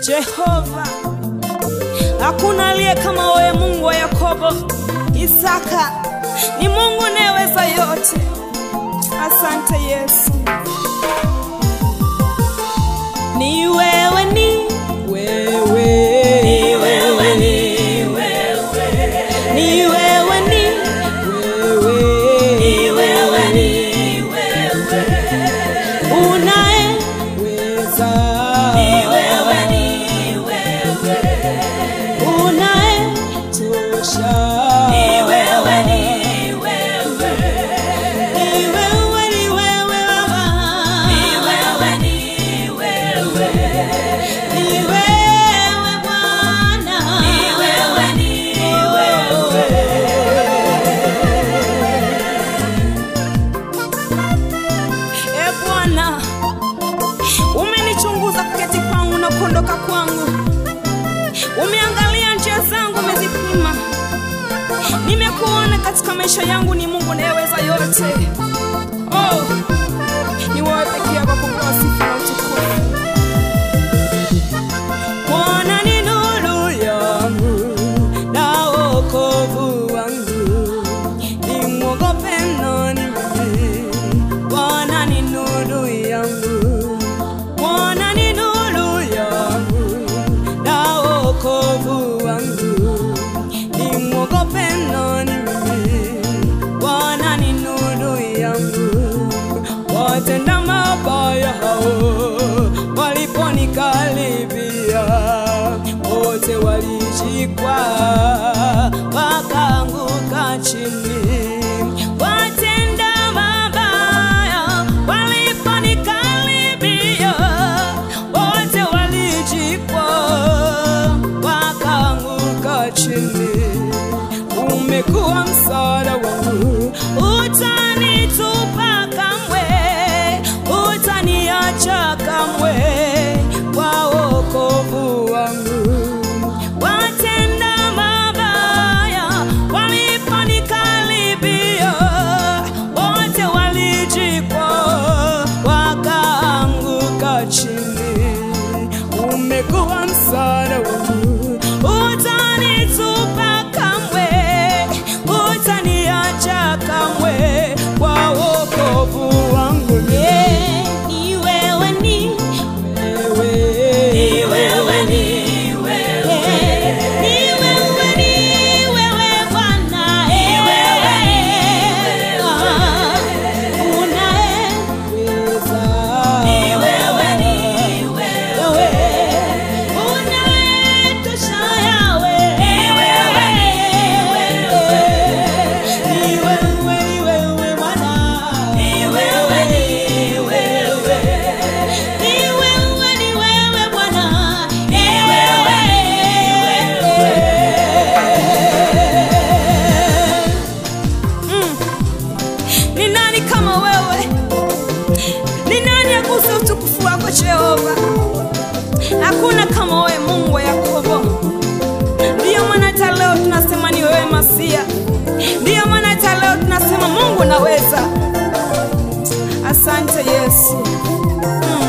Jehova, hakuna aliye kama wewe, Mungu wa Yakobo, Isaka, ni Mungu anayeweza yote. Asante Yesu. Ni wewe, ni wewe, ni wewe, ni wewe, ni wewe, ni wewe, ni wewe, ni wewe, unayeweza, ni wewe, ni wewe, unayetosha, ni wewe, ni wewe, ni wewe, ni wewe Baba, ni wewe, ni wewe, ni wewe Bwana, ni wewe, ni wewe. E Bwana, umenichunguza kuketi kwangu na kuondoka kwangu, umeangalia njia zangu, umezipima. Nimekuona katika maisha yangu, ni Mungu anayeweza yote. Oh, ni wewe pekee yako kupewa sifa na utukufu. Bwana ni nuru yangu na wokovu wangu, nimwogope nani mimi? Bwana ni nuru yangu, Bwana ni nuru yangu na wokovu wangu, nimwogope nani mimi? Bwana ni nuru yangu. Watenda mabaya hao waliponikaribia, wote walijikwa wakaanguka chini. Watenda mabaya waliponikaribia, wote walijikwa wakaanguka chini. Umekuwa msaada wangu, utanitupa kamwe, utaniacha kamwe, kwa wokovu wangu. Watenda mabaya waliponikaribia, wote walijikwa wakaanguka chini. Umekuwa msaada wangu, utanitupa kamwe, utaniacha kamwe, kwa wokovu wangu. Ni wewe, ni wewe, ni wewe, ni wewe, ni wewe, ni wewe Bwana, ni wewe, unayeweza, ni wewe, ni wewe, unayetosha Yawe, ni wewe, ni wewe, ni wewe Bwana, ni wewe, ni wewe, ni wewe, ni wewe Bwana, ni wewe, ni nani kama wewe? Ni nani akuse utukufu wako Jehova? Hakuna kama wewe, Mungu wa Yakobo. Ndiyo maana hata leo tunasema ni wewe Masia. Ndiyo maana hata leo tunasema Mungu naweza. Asante Yesu.